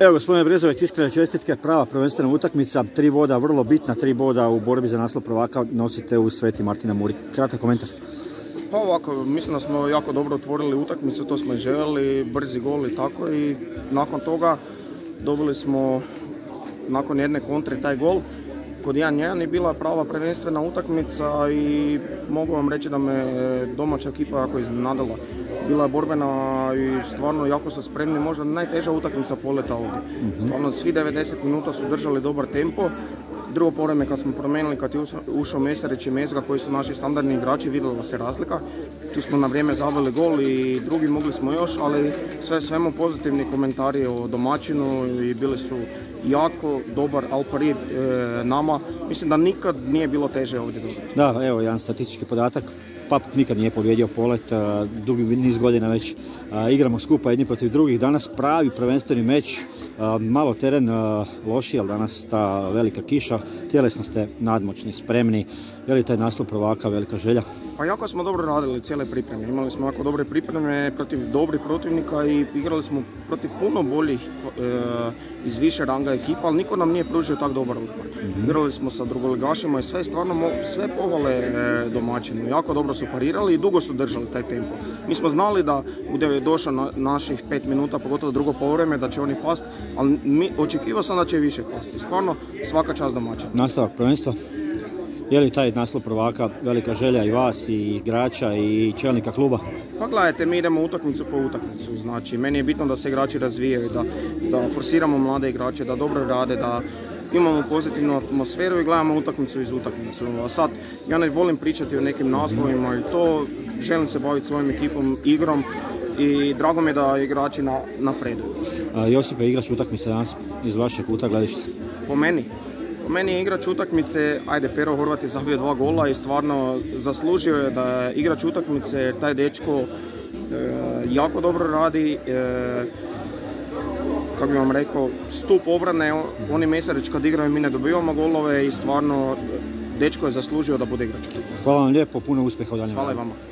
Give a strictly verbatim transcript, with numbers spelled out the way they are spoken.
Evo gospodine Brezovec, iskrene čestitke, prava prvenstvena utakmica, tri boda, vrlo bitna, tri boda u borbi za naslov prvaka nosite u Sveti Martina Muri. Kratak komentar. Pa ovako, mislim da smo jako dobro otvorili utakmicu, to smo i željeli, brzi gol i tako, i nakon toga dobili smo nakon jedne kontre taj gol. Kod jedan jedan je bila prava prvenstvena utakmica i mogu vam reći da me domaća ekipa jako iznenadila. Bila je borbena i stvarno jako su spremni, možda najteža utakmica poleta ovdje. Stvarno svi devedeset minuta su držali dobar tempo. Drugo povreme kad smo promijenili, kad je ušao Mesarić i Mezga koji su naši standardni igrači, vidjela se razlika. Tu smo na vrijeme zaveli gol i drugi mogli smo još, ali sve svemu pozitivni komentari o domaćinu i bili su jako dobar al pari e, nama. Mislim da nikad nije bilo teže ovdje dobiti. Da, evo jedan statistički podatak. Papuk nikad nije pobjedio Polet, dugi niz godina već igramo skupa jedni protiv drugih. Danas pravi prvenstveni meč, malo teren lošiji, ali danas ta velika kiša, tjelesno ste nadmoćni, spremni. Je li taj naslov prvaka velika želja? Pa jako smo dobro radili cijele pripreme, imali smo jako dobre pripreme protiv dobrih protivnika i igrali smo protiv puno boljih e, iz više ranga ekipa, ali niko nam nije pružio tak dobar otpor. Mm-hmm. Igrali smo sa drugoligašima i sve, stvarno sve pohvale e, domaćinu, jako dobro su parirali i dugo su držali taj tempo. Mi smo znali da bude došao na naših pet minuta, pogotovo drugo polovreme, da će oni past, ali mi, očekivao sam da će više pasti. Stvarno svaka čast domaćina. Nastavak prvenstva. Je li taj naslov prvaka velika želja i vas, i igrača, i čelnika kluba? Pa gledajte, mi idemo utakmicu po utakmicu, znači meni je bitno da se igrači razvijaju, da, da forsiramo mlade igrače, da dobro rade, da imamo pozitivnu atmosferu i gledamo utakmicu iz utakmicu. A sad, ja ne volim pričati o nekim naslovima i to, želim se baviti svojim ekipom, igrom i drago mi je da igrači na, napreduju. A, Josipe, igrač utakmice danas iz vašeg kuta gledišta? Po meni? Po meni je igrač utakmice, ajde, Pero Horvat je zabio dva gola i stvarno zaslužio je da je igrač utakmice, taj dečko e, jako dobro radi, e, kako bi vam rekao, stup obrane, oni Mesarić kad igraju mi ne dobivamo golove i stvarno dečko je zaslužio da bude igrač utakmice. Hvala vam lijepo, puno uspjeha u daljem. Hvala i vama.